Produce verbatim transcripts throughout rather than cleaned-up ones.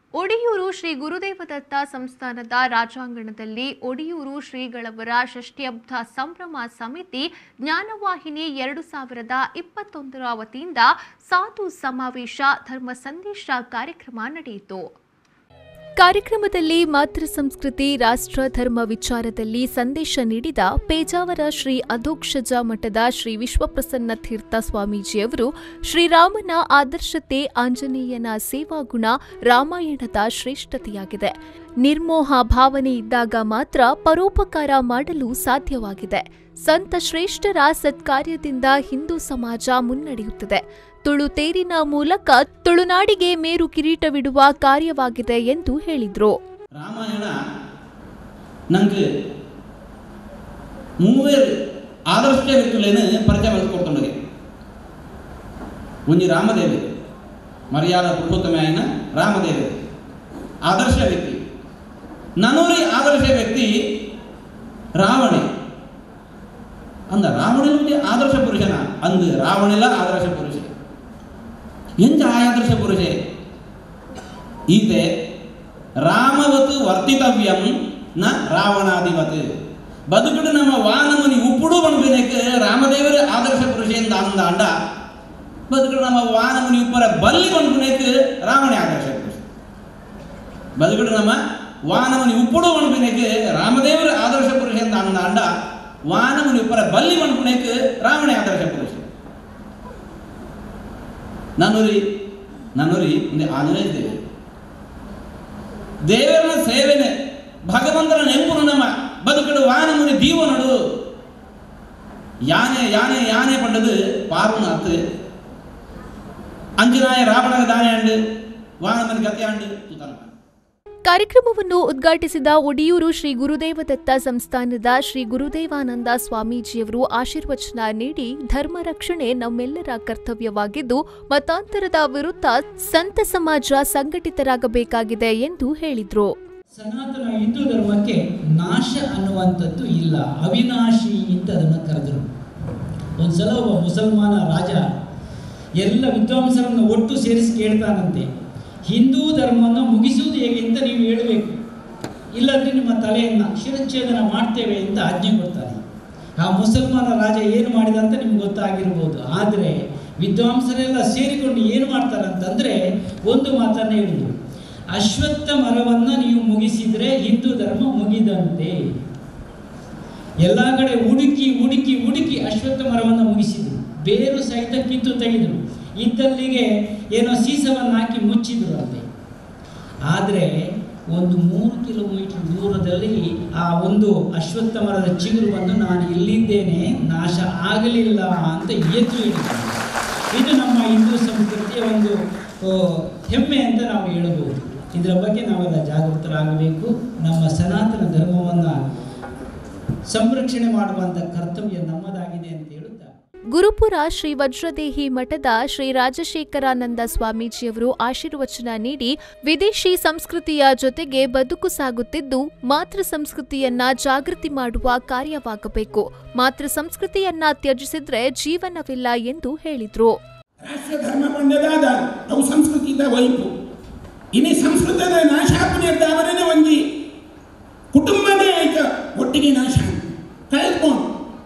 ಒಡಿಯೂರು ಶ್ರೀ ಗುರುದೇವದತ್ತ ಸಂಸ್ಥಾನದ ರಾಜಾಂಗಣದಲ್ಲಿ ಒಡಿಯೂರು ಶ್ರೀಗಳವರ ಷಷ್ಠ್ಯಬ್ಧ ಸಂಭ್ರಮ ಸಮಿತಿ ಜ್ಞಾನವಾಹಿನಿ ಎರಡು ಸಾವಿರದ ಇಪ್ಪತ್ತೊಂದರ ವತಿಯಿಂದ ಸಾಧು ಸಮಾವೇಶ ಧರ್ಮ ಸಂದೇಶ ಕಾರ್ಯಕ್ರಮ ನಡೆಯಿತು. ಕಾರ್ಯಕ್ರಮದಲ್ಲಿ ಮಾತೃ ಸಂಸ್ಕೃತಿ ರಾಷ್ಟ್ರ ಧರ್ಮ ವಿಚಾರದಲ್ಲಿ ಸಂದೇಶ ನೀಡಿದ ಪೇಜಾವರ ಶ್ರೀ ಅಧೋಕ್ಷಜ ಮಠದ ಶ್ರೀ ವಿಶ್ವಪ್ರಸನ್ನ ತೀರ್ಥ ಸ್ವಾಮೀಜಿಯವರು ಶ್ರೀರಾಮನ ಆದರ್ಶತೆ ಆಂಜನೇಯನ ಸೇವಾಗುಣ ರಾಮಾಯಣದ ಶ್ರೇಷ್ಠತೆಯಾಗಿದೆ. ನಿರ್ಮೋಹ ಭಾವನೆ ಇದ್ದಾಗ ಮಾತ್ರ ಪರೋಪಕಾರ ಮಾಡಲು ಸಾಧ್ಯವಾಗಿದೆ. ಸಂತ ಶ್ರೇಷ್ಠರ ಸತ್ಕಾರ್ಯದಿಂದ ಹಿಂದೂ ಸಮಾಜ ಮುನ್ನಡೆಯುತ್ತದೆ. ತುಳು ತೇರಿನ ಮೂಲಕ ತುಳುನಾಡಿಗೆ ಮೇರು ಕಿರೀಟವಿಡುವ ಕಾರ್ಯವಾಗಿದೆ ಎಂದು ಹೇಳಿದರು. ರಾಮಾಯಣ ನಂಗೆ ಮೂವೇರು ಆದರ್ಶ ವ್ಯಕ್ತಿಗಳನ್ನು ಪರಿಚಯ ಮಾಡಿಸ್ಕೊಡ್ತೊಂಡಗೆ ಒಂಜಿ ರಾಮದೇವಿ ಮರ್ಯಾದ ಪುರುಷೋತ್ತಮ ಆಯ್ನ ರಾಮದೇವಿ ಆದರ್ಶ ವ್ಯಕ್ತಿ. ನನೂರಿ ಆದರ್ಶ ವ್ಯಕ್ತಿ ರಾವಣೆ ಅಂದ ರಾವಣನಿಗೆ ಆದರ್ಶ ಪುರುಷನ ಅಂದು ರಾವಣೆಲ್ಲ ಆದರ್ಶ ಪುರುಷ ಎಂಚ ಆದರ್ಶ ಪುರುಷ ಇದೆ ರಾಮವತ್ ವರ್ತಿತವ್ಯಂ ನ ರಾವಣಾದಿವತ್ ಬದುಕುಡು ನಮ್ಮ ವಾನಮನಿ ಉಪ್ಪುಡು ಬಣ್ಬೇನಕ್ಕೆ ರಾಮದೇವರ ಆದರ್ಶ ಪುರುಷ ಎಂದ ಅಂದ ಅಂಡ ಬದುಕುಡು ನಮ್ಮ ವಾನಮನಿ ಉಪ್ಪರ ಬಲ್ಲಿ ಬಣ್ಬೇನಕ್ಕೆ ರಾವಣ ಆದರ್ಶ ಪುರುಷ ಬದುಕುಡು ನಮ್ಮ ವಾನಮನಿ ಉಪ್ಪುಡು ಬಣ್ಬೇನಕ್ಕೆ ರಾಮದೇವರ ಆದರ್ಶ ಪುರುಷ ಎಂದ ಅಂದ ಅಂಡ ವಾನಮನಿ ಉಪ್ಪರ ಬಲ್ಲಿ ಬಣ್ಬೇನಕ್ಕೆ ರಾವಣ ಆದರ್ಶ ಪುರುಷ. ನನ್ನೂರಿ ನನ್ನೂರಿ ಒಂದು ಆಂಜನೇಯ ದೇವಿ ದೇವರನ ಸೇವೆನೆ ಭಗವಂತನ ನೆಂಪುನು ನಮ್ಮ ಬದುಕಡು ವಾನಮುನಿ ದೀವನಡು ಯಾನೆ ಯಾನೆ ಯಾನೆ ಪಂಡದು ಪಾರ್ವನ ಅತ್ತು ಅಂಜನಾಯ ರಾವಣನ ದಾನೆ ಅಂಡು ವಾನಮನಿ ಗತಿ ಅಂಡು ಸುತನ. ಕಾರ್ಯಕ್ರಮವನ್ನು ಉದ್ಘಾಟಿಸಿದ ಒಡಿಯೂರು ಶ್ರೀ ಗುರುದೇವದತ್ತ ಸಂಸ್ಥಾನದ ಶ್ರೀ ಗುರುದೇವಾನಂದ ಸ್ವಾಮೀಜಿಯವರು ಆಶೀರ್ವಚನ ನೀಡಿ ಧರ್ಮ ರಕ್ಷಣೆ ನಮ್ಮೆಲ್ಲರ ಕರ್ತವ್ಯವಾಗಿದ್ದು ಮತಾಂತರದ ವಿರುದ್ಧ ಸಂತ ಸಮಾಜ ಸಂಘಟಿತರಾಗಬೇಕಾಗಿದೆ ಎಂದು ಹೇಳಿದರು. ಸನಾತನ ಹಿಂದೂ ಧರ್ಮಕ್ಕೆ ನಾಶ ಅನ್ನುವಂಥದ್ದು ಇಲ್ಲ, ಅವಿನಾಶಿ ಅಂತ ಅದನ್ನು ಕರೆದರು. ಒಂದ್ಸಲ ಒಬ್ಬ ಮುಸಲ್ಮಾನ ರಾಜ ಎಲ್ಲ ವಿದ್ವಾಂಸರನ್ನು ಒಟ್ಟು ಸೇರಿಸಿ ಕೇಳ್ತಾನಂತೆ, ಹಿಂದೂ ಧರ್ಮವನ್ನು ಮುಗಿಸುವುದು ಹೇಗೆ ಅಂತ ನೀವು ಹೇಳಬೇಕು, ಇಲ್ಲದ್ರೆ ನಿಮ್ಮ ತಲೆಯನ್ನು ಶಿರಚ್ಛೇದನ ಮಾಡ್ತೇವೆ ಅಂತ ಆಜ್ಞೆ ಕೊಡ್ತಾರೆ. ಆ ಮುಸಲ್ಮಾನ ರಾಜ ಏನು ಮಾಡಿದ ಅಂತ ನಿಮ್ಗೆ ಗೊತ್ತಾಗಿರ್ಬೋದು. ಆದರೆ ವಿದ್ವಾಂಸರೆಲ್ಲ ಸೇರಿಕೊಂಡು ಏನು ಮಾಡ್ತಾರಂತಂದರೆ ಒಂದು ಮಾತನ್ನು ಹೇಳಿದ್ರು, ಅಶ್ವತ್ಥ ಮರವನ್ನು ನೀವು ಮುಗಿಸಿದರೆ ಹಿಂದೂ ಧರ್ಮ ಮುಗಿದಂತೆ. ಎಲ್ಲ ಕಡೆ ಹುಡುಕಿ ಹುಡುಕಿ ಹುಡುಕಿ ಅಶ್ವತ್ಥ ಮರವನ್ನು ಮುಗಿಸಿದರು, ಬೇರು ಸಹಿತ ಕಿತ್ತು ತೆಗೆದರು, ಇದ್ದಲ್ಲಿಗೆ ಏನೋ ಸೀಸವನ್ನು ಹಾಕಿ ಮುಚ್ಚಿದ್ರು ಅಂತೆ. ಆದರೆ ಒಂದು ಮೂರು ಕಿಲೋಮೀಟರ್ ದೂರದಲ್ಲಿ ಆ ಒಂದು ಅಶ್ವತ್ಥ ಮರದ ಚಿಗುರು ಬಂದು ನಾನು ಇಲ್ಲಿದ್ದೇನೆ, ನಾಶ ಆಗಲಿಲ್ಲ ಅಂತ ಎದ್ದು ಹೇಳಿದ್ದಾರೆ. ಇದು ನಮ್ಮ ಹಿಂದೂ ಸಂಸ್ಕೃತಿಯ ಒಂದು ಹೆಮ್ಮೆ ಅಂತ ನಾವು ಹೇಳಬಹುದು. ಇದರ ಬಗ್ಗೆ ನಾವೆಲ್ಲ ಜಾಗೃತರಾಗಬೇಕು. ನಮ್ಮ ಸನಾತನ ಧರ್ಮವನ್ನು ಸಂರಕ್ಷಣೆ ಮಾಡುವಂಥ ಕರ್ತವ್ಯ ನಮ್ಮದಾಗಿದೆ ಅಂತ ಹೇಳುತ್ತಾ ಗುರುಪುರ ಶ್ರೀ ವಜ್ರದೇಹಿ ಮಠದ ಶ್ರೀ ರಾಜಶೇಖರಾನಂದ ಸ್ವಾಮೀಜಿಯವರು ಆಶೀರ್ವಚನ ನೀಡಿ ವಿದೇಶಿ ಸಂಸ್ಕೃತಿಯ ಜೊತೆಗೆ ಬದುಕು ಸಾಗುತ್ತಿದ್ದು ಮಾತೃ ಸಂಸ್ಕೃತಿಯನ್ನ ಜಾಗೃತಿ ಮಾಡುವ ಕಾರ್ಯವಾಗಬೇಕು. ಮಾತೃ ಸಂಸ್ಕೃತಿಯನ್ನ ತ್ಯಜಿಸಿದ್ರೆ ಜೀವನವಿಲ್ಲ ಎಂದು ಹೇಳಿದ್ರು. ರಾಷ್ಟ್ರ ಧರ್ಮ ಪಂಡದಾದ ಅವು ಸಂಸ್ಕೃತಿದ ವೈಪು ಇನಿ ಸಂಸ್ಕೃತದ ನಾಶ ಅವರೇ ಒಂಜಿ ಕುಟುಂಬನೇ ಆಯ್ತು ಒಟ್ಟಿಗೆ ನಾಶ ಕಳೆದುಕೊಂಡು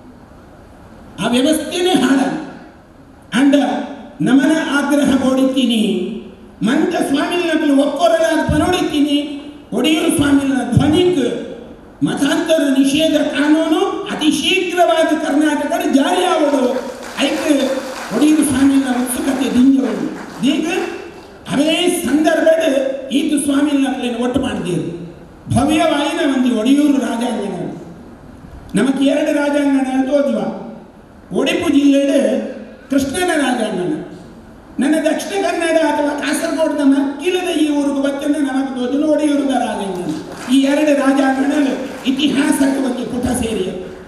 ಆ ವ್ಯವಸ್ಥೆನೇ ಹಾಳ ಅಂಡ ನಮನ ಆಗ್ರಹ ಓಡಿತೀನಿ ಮಂತ ಸ್ವಾಮಿಗಳು ಒಕ್ಕೊರಲಾದ ಪನೋಡಿತೀನಿ ಒಡಿಯೂರು ಸ್ವಾಮಿಗಳ ಧ್ವನಿಕ್ ಮತಾಂತರ ನಿಷೇಧ ಕಾನೂನು ಅತಿ ಶೀಘ್ರವಾದ ಕರ್ನಾಟಕದ ಜಾರಿ ಆಗೋದು ಐಕೆ ಒಡಿಯೂರು ಸ್ವಾಮಿಗಳ ಉತ್ಸುಕತೆ ದಿಂಜೋದು ಈಗ ಅವೇ ಸಂದರ್ಭದ ಈತು ಸ್ವಾಮಿಗಳನ್ನ ಒಟ್ಟು ಮಾಡಿದ್ದೀರು. ಭವ್ಯವಾಯಿನ ಒಂದು ಒಡಿಯೂರು ರಾಜಾಂಗಣ ನಮಗೆ ಎರಡು ರಾಜಾಂಗಣ ಅಂತ ಓದುವ. ಉಡುಪಿ ಜಿಲ್ಲೆಯ ಕೃಷ್ಣನ ರಾಜಾಂಗಣ, ನನ್ನ ದಕ್ಷಿಣ ಕನ್ನಡ ಅಥವಾ ಕಾಸರಗೋಡಿನ ಮಕ್ಕಿಲದ ಈ ಊರಿಗೆ ಬರ್ತೇನೆ ನಮಗೆ ತೋದಲು ಒಡಿಯೂರುಗ ರಾಜಾಂಗಣ. ಈ ಎರಡು ರಾಜಾಂಗಣ ಇತಿಹಾಸಕ್ಕೆ ಬಗ್ಗೆ ಪುಟ ಸೇರಿ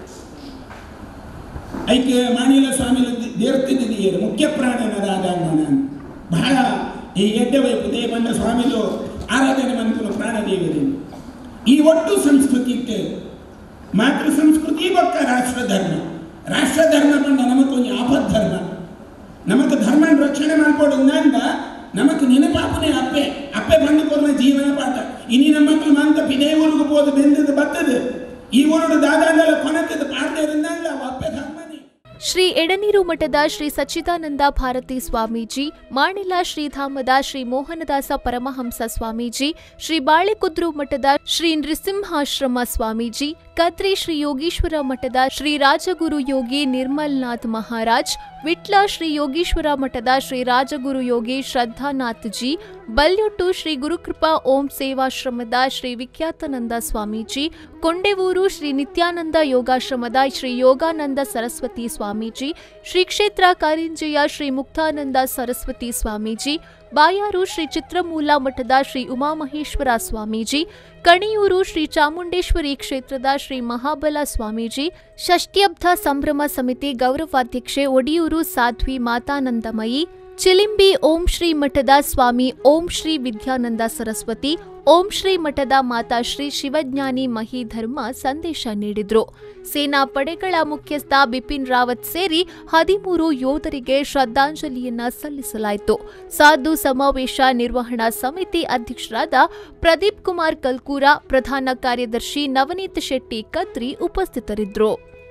ಐಕೆ ಮಾಣಿಲ ಸ್ವಾಮಿ ದೇವಸ್ಥಿತಿಯರು ಮುಖ್ಯ ಪ್ರಾಣನ ರಾಜಾಂಗಣ ಬಹಳ ಈ ಎಡ್ಡೆ ವೈಪು ದೇವಣ್ಣ ಸ್ವಾಮಿಲು ಆರಾಧನೆ ಮಂತ್ರ ಪ್ರಾಣದೇವರಿ. ಈ ಒಟ್ಟು ಸಂಸ್ಕೃತಿಗೆ ಮಾತೃ ಸಂಸ್ಕೃತಿ ಬೊಕ್ಕ ರಾಷ್ಟ್ರ ಧರ್ಮ ರಾಷ್ಟ್ರ ಧರ್ಮ ಬಂದ ನಮಗೊಂದು ಆಪತ್ ಧರ್ಮ ನಮಗೆ ಧರ್ಮ ರಕ್ಷಣೆ ಮಾಡ್ಕೊಡೋದ್ರಿಂದ ನಮಗೆ ನೆನಪಾಪನೆ ಅಪ್ಪೆ ಅಪ್ಪೆ ಬಂದು ಕೊಡ್ನ ಜೀವನ ಪಾಠ. ಇನಿ ನಮ್ಮ ಮಕ್ಕಳು ಮಂತ ಪಿದೇ ಊರಿಗೆ ಹೋದ ಬೆಂದದ ಬತ್ತದು ಈ ಊರು ದಾದಾಂಡಲ ಕೊನಕದ ಪಾಡದೆ ಇರಂದಲ್ಲ ಅಪ್ಪೆ ಕಮ್ಮನಿ. ಶ್ರೀ ಎಡನೀರು ಮಠದ ಶ್ರೀ ಸಚ್ಚಿದಾನಂದ ಭಾರತಿ ಸ್ವಾಮೀಜಿ, ಮಾಣಿಲ ಶ್ರೀಧಾಮದ ಶ್ರೀ ಮೋಹನದಾಸ ಪರಮಹಂಸ ಸ್ವಾಮೀಜಿ, ಶ್ರೀ ಬಾಳೆಕುದ್ರು ಮಠದ ಶ್ರೀ ನೃಸಿಂಹಾಶ್ರಮ ಸ್ವಾಮೀಜಿ, ಕದ್ರಿ ಶ್ರೀ ಯೋಗೀಶ್ವರ ಮಠದ ಶ್ರೀ ರಾಜಗುರು ಯೋಗಿ ನಿರ್ಮಲ್ನಾಥ್ ಮಹಾರಾಜ್, ವಿಟ್ಲ ಶ್ರೀ ಯೋಗೀಶ್ವರ ಮಠದ ಶ್ರೀ ರಾಜಗುರು ಯೋಗಿ ಶ್ರದ್ಧಾನಾಥ್ ಜಿ, ಬಲ್ಯೊಟ್ಟು ಶ್ರೀ ಗುರುಕೃಪಾ ಓಂ ಸೇವಾಶ್ರಮದ ಶ್ರೀ ವಿಖ್ಯಾತಾನಂದ ಸ್ವಾಮೀಜಿ, ಕೊಂಡೆವೂರು ಶ್ರೀ ನಿತ್ಯಾನಂದ ಯೋಗಾಶ್ರಮದ ಶ್ರೀ ಯೋಗಾನಂದ ಸರಸ್ವತಿ ಸ್ವಾಮೀಜಿ, ಶ್ರೀ ಕ್ಷೇತ್ರ ಕಾರಿಂಜೆಯ ಶ್ರೀ ಮುಕ್ತಾನಂದ ಸರಸ್ವತಿ ಸ್ವಾಮೀಜಿ, ಬಾಯಾರು ಶ್ರೀ ಚಿತ್ರಮೂಲ ಮಠದ ಶ್ರೀ ಉಮಾಮಹೇಶ್ವರ ಸ್ವಾಮೀಜಿ, ಕಣಿಯೂರು ಶ್ರೀ ಚಾಮುಂಡೇಶ್ವರಿ ಕ್ಷೇತ್ರದ ಶ್ರೀ ಮಹಾಬಲ ಸ್ವಾಮೀಜಿ, ಷಷ್ಟ್ಯಬ್ಧ ಸಂಭ್ರಮ ಸಮಿತಿ ಗೌರವಾಧ್ಯಕ್ಷೆ ಒಡಿಯೂರು ಸಾಧ್ವಿ ಮಾತಾನಂದಮಯಿ, ಚಿಲಿಂಬಿ ಓಂ ಶ್ರೀ ಮಠದ ಸ್ವಾಮಿ ಓಂ ಶ್ರೀ ವಿದ್ಯಾನಂದ ಸರಸ್ವತಿ, ಓಂ ಶ್ರೀ ಮಠದ ಮಾತಾ ಶ್ರೀ ಶಿವಜ್ಞಾನಿ ಮಹಿಧರ್ಮ ಸಂದೇಶ ನೀಡಿದ್ರು. ಸೇನಾ ಪಡೆಗಳ ಮುಖ್ಯಸ್ಥ ಬಿಪಿನ್ ರಾವತ್ ಸೇರಿ ಹದಿಮೂರು ಯೋಧರಿಗೆ ಶ್ರದ್ಧಾಂಜಲಿಯನ್ನ ಸಲ್ಲಿಸಲಾಯಿತು. ಸಾಧು ಸಮಾವೇಶ ನಿರ್ವಹಣಾ ಸಮಿತಿ ಅಧ್ಯಕ್ಷರಾದ ಪ್ರದೀಪ್ ಕುಮಾರ್ ಕಲ್ಕೂರ, ಪ್ರಧಾನ ಕಾರ್ಯದರ್ಶಿ ನವನೀತ್ ಶೆಟ್ಟಿ ಕದ್ರಿ ಉಪಸ್ಥಿತರಿದ್ದರು.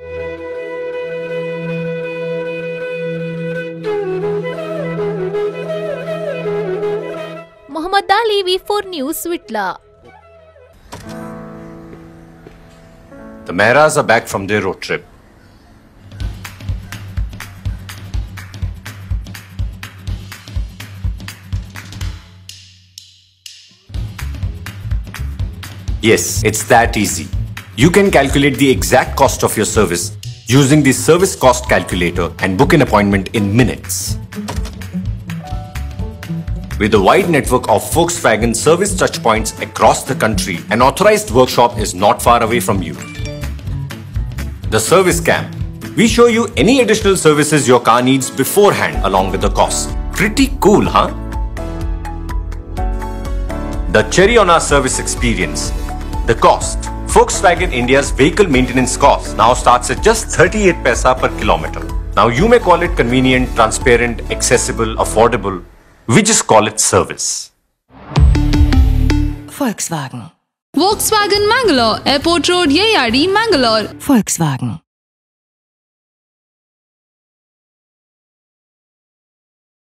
Mohammed Ali, V four news, Vitla. The Mehras are back from their road trip. Yes, it's that easy. You can calculate the exact cost of your service using the service cost calculator and book an appointment in minutes. With a wide network of Volkswagen service touchpoints across the country, an authorized workshop is not far away from you. The Service Camp. We show you any additional services your car needs beforehand along with the cost. Pretty cool, huh? The cherry on our service experience. The cost. Volkswagen India's vehicle maintenance cost now starts at just thirty-eight paisa per kilometer. Now you may call it convenient, transparent, accessible, affordable. We just call it service. Volkswagen. Volkswagen Mangalore, Airport Road, Yeyadi, Mangalore. Volkswagen.